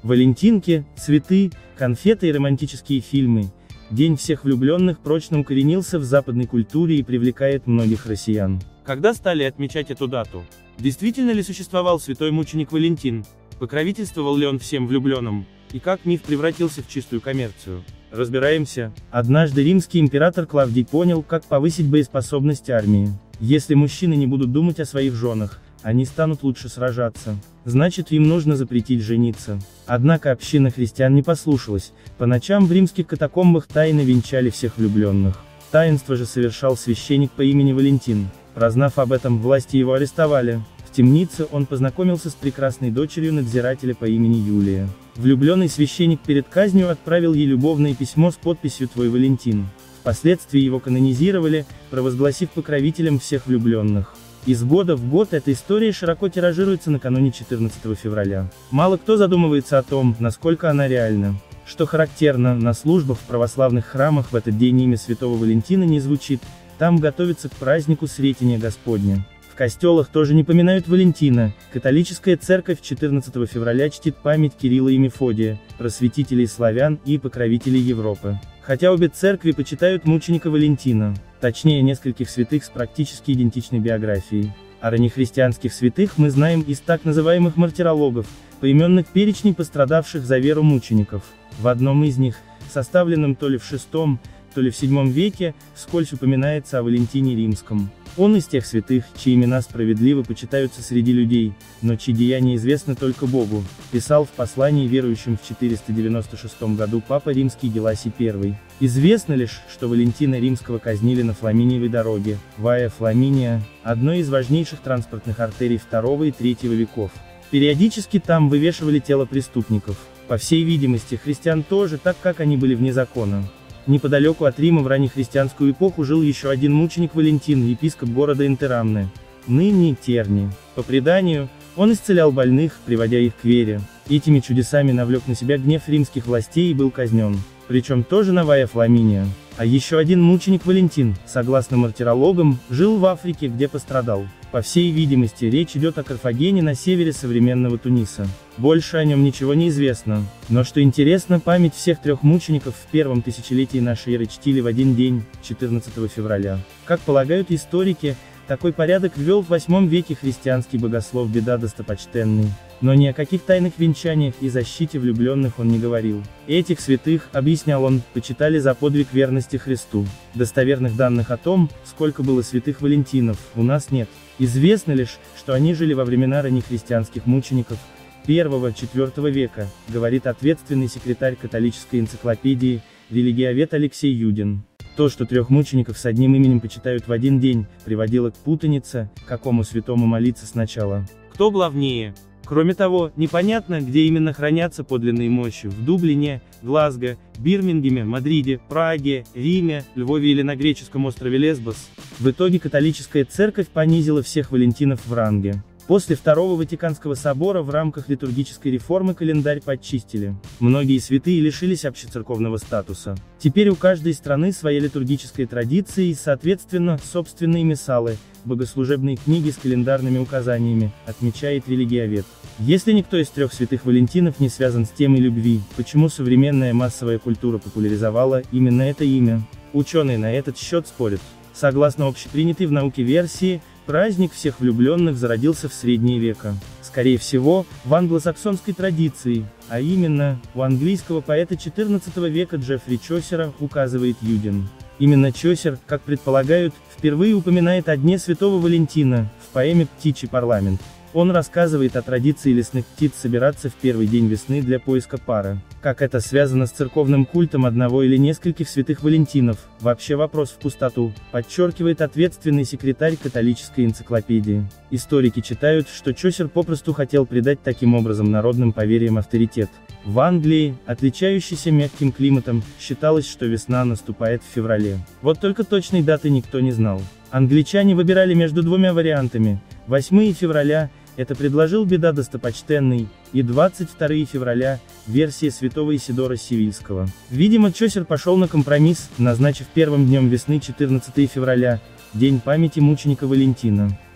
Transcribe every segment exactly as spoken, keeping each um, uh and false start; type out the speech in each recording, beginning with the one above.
Валентинки, цветы, конфеты и романтические фильмы. День всех влюбленных прочно укоренился в западной культуре и привлекает многих россиян. Когда стали отмечать эту дату? Действительно ли существовал святой мученик Валентин? Покровительствовал ли он всем влюбленным? И как миф превратился в чистую коммерцию? Разбираемся. Однажды римский император Клавдий понял, как повысить боеспособность армии. Если мужчины не будут думать о своих женах, они станут лучше сражаться. Значит, им нужно запретить жениться. Однако община христиан не послушалась. По ночам в римских катакомбах тайно венчали всех влюбленных. Таинство же совершал священник по имени Валентин. Прознав об этом, власти его арестовали. В темнице он познакомился с прекрасной дочерью надзирателя по имени Юлия. Влюбленный священник перед казнью отправил ей любовное письмо с подписью «Твой Валентин». Впоследствии его канонизировали, провозгласив покровителем всех влюбленных. Из года в год эта история широко тиражируется накануне четырнадцатого февраля. Мало кто задумывается о том, насколько она реальна. Что характерно, на службах в православных храмах в этот день имя святого Валентина не звучит, там готовятся к празднику Сретения Господня. В костелах тоже не поминают Валентина. Католическая церковь четырнадцатого февраля чтит память Кирилла и Мефодия, просветителей славян и покровителей Европы. Хотя обе церкви почитают мученика Валентина, точнее нескольких святых с практически идентичной биографией. О раннехристианских святых мы знаем из так называемых мартирологов, поименных перечней пострадавших за веру мучеников. В одном из них, составленном то ли в шестом, то ли в седьмом веке, вскользь упоминается о Валентине Римском. Он из тех святых, чьи имена справедливо почитаются среди людей, но чьи деяния известны только Богу, писал в послании верующим в четыреста девяносто шестом году Папа Римский Геласий I. Известно лишь, что Валентина Римского казнили на Фламиниевой дороге, Вая Фламиния, одной из важнейших транспортных артерий второго и третьего веков. Периодически там вывешивали тело преступников, по всей видимости христиан тоже, так как они были вне закона. Неподалеку от Рима в раннехристианскую эпоху жил еще один мученик Валентин, епископ города Интерамны, ныне Терни. По преданию, он исцелял больных, приводя их к вере. Этими чудесами навлек на себя гнев римских властей и был казнен. Причем тоже на Вая Фламиния. А еще один мученик Валентин, согласно мартирологам, жил в Африке, где пострадал. По всей видимости, речь идет о Карфагене на севере современного Туниса. Больше о нем ничего не известно. Но что интересно, память всех трех мучеников в первом тысячелетии нашей эры чтили в один день, четырнадцатого февраля. Как полагают историки, такой порядок ввел в восьмом веке христианский богослов Беда Достопочтенный. Но ни о каких тайных венчаниях и защите влюбленных он не говорил. Этих святых, объяснял он, почитали за подвиг верности Христу. Достоверных данных о том, сколько было святых Валентинов, у нас нет. Известно лишь, что они жили во времена раннехристианских мучеников первого-четвёртого века, говорит ответственный секретарь католической энциклопедии, религиовед Алексей Юдин. То, что трех мучеников с одним именем почитают в один день, приводило к путанице, какому святому молиться сначала. Кто главнее? Кроме того, непонятно, где именно хранятся подлинные мощи: в Дублине, Глазго, Бирмингеме, Мадриде, Праге, Риме, Львове или на греческом острове Лесбос. В итоге католическая церковь понизила всех Валентинов в ранге. После Второго Ватиканского собора в рамках литургической реформы календарь подчистили. Многие святые лишились общецерковного статуса. Теперь у каждой страны своя литургическая традиция и, соответственно, собственные миссалы, богослужебные книги с календарными указаниями, отмечает религиовед. Если никто из трех святых Валентинов не связан с темой любви, почему современная массовая культура популяризовала именно это имя? Ученые на этот счет спорят. Согласно общепринятой в науке версии, праздник всех влюбленных зародился в средние века. Скорее всего, в англосаксонской традиции, а именно, у английского поэта четырнадцатого века Джеффри Чосера, указывает Юдин. Именно Чосер, как предполагают, впервые упоминает о Дне Святого Валентина, в поэме «Птичий парламент». Он рассказывает о традиции лесных птиц собираться в первый день весны для поиска пары. Как это связано с церковным культом одного или нескольких святых Валентинов, вообще вопрос в пустоту, подчеркивает ответственный секретарь католической энциклопедии. Историки читают, что Чосер попросту хотел придать таким образом народным поверьям авторитет. В Англии, отличающейся мягким климатом, считалось, что весна наступает в феврале. Вот только точной даты никто не знал. Англичане выбирали между двумя вариантами: восьмого февраля, это предложил Беда Достопочтенный, и двадцать второго февраля, версия святого Исидора Севильского. Видимо, Чосер пошел на компромисс, назначив первым днем весны четырнадцатого февраля, день памяти мученика Валентина.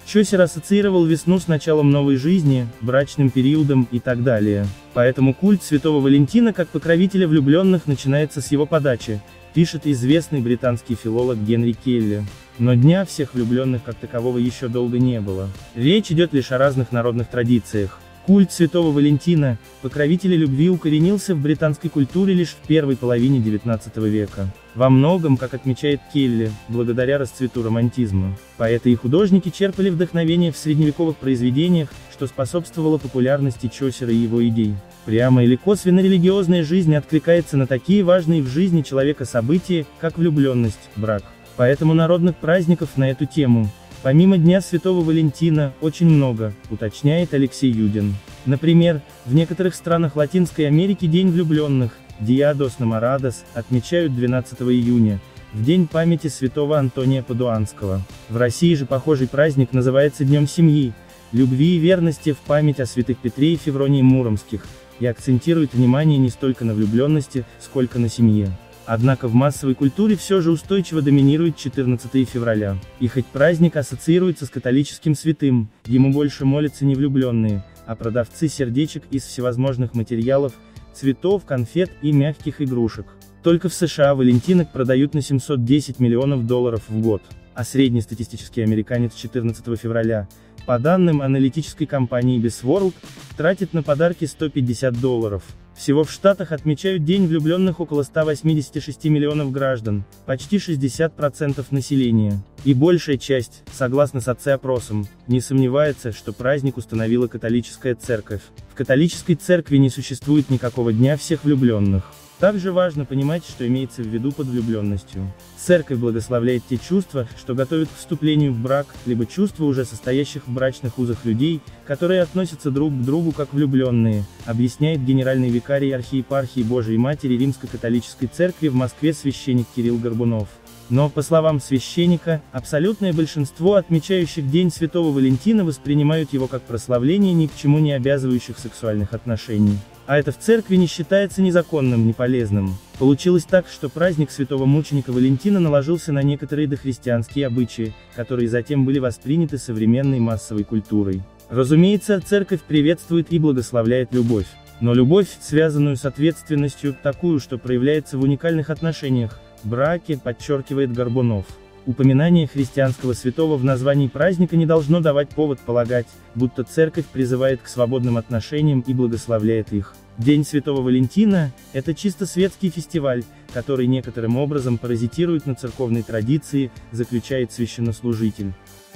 Чосер ассоциировал весну с началом новой жизни, брачным периодом и так далее. Поэтому культ Святого Валентина как покровителя влюбленных начинается с его подачи, пишет известный британский филолог Генри Келли. Но Дня всех влюбленных как такового еще долго не было. Речь идет лишь о разных народных традициях. Культ Святого Валентина, покровителя любви, укоренился в британской культуре лишь в первой половине девятнадцатого века. Во многом, как отмечает Келли, благодаря расцвету романтизма. Поэты и художники черпали вдохновение в средневековых произведениях, что способствовало популярности Чосера и его идей. Прямо или косвенно религиозная жизнь откликается на такие важные в жизни человека события, как влюбленность, брак. Поэтому народных праздников на эту тему, помимо Дня Святого Валентина, очень много, уточняет Алексей Юдин. Например, в некоторых странах Латинской Америки День влюбленных, Dia dos Namorados, отмечают двенадцатого июня, в день памяти святого Антония Падуанского. В России же похожий праздник называется Днем семьи, любви и верности в память о святых Петре и Февронии Муромских, и акцентирует внимание не столько на влюбленности, сколько на семье. Однако в массовой культуре все же устойчиво доминирует четырнадцатого февраля. И хоть праздник ассоциируется с католическим святым, ему больше молятся не влюбленные, а продавцы сердечек из всевозможных материалов, цветов, конфет и мягких игрушек. Только в США валентинок продают на семьсот десять миллионов долларов в год, а среднестатистический американец четырнадцатого февраля, по данным аналитической компании BizWorld, тратит на подарки сто пятьдесят долларов. Всего в Штатах отмечают День влюбленных около ста восьмидесяти шести миллионов граждан, почти шестьдесят процентов населения. И большая часть, согласно соцопросам, не сомневается, что праздник установила католическая церковь. В католической церкви не существует никакого Дня всех влюбленных. Также важно понимать, что имеется в виду под влюбленностью. Церковь благословляет те чувства, что готовят к вступлению в брак, либо чувства уже состоящих в брачных узах людей, которые относятся друг к другу как влюбленные, объясняет генеральный викарий архиепархии Божией Матери Римско-католической церкви в Москве священник Кирилл Горбунов. Но, по словам священника, абсолютное большинство отмечающих День Святого Валентина воспринимают его как прославление ни к чему не обязывающих сексуальных отношений. А это в церкви не считается ни законным, ни полезным. Получилось так, что праздник святого мученика Валентина наложился на некоторые дохристианские обычаи, которые затем были восприняты современной массовой культурой. Разумеется, церковь приветствует и благословляет любовь. Но любовь, связанную с ответственностью, такую, что проявляется в уникальных отношениях, браке, подчеркивает Горбунов. Упоминание христианского святого в названии праздника не должно давать повод полагать, будто церковь призывает к свободным отношениям и благословляет их. День Святого Валентина – это чисто светский фестиваль, который некоторым образом паразитирует на церковной традиции, заключает священнослужитель.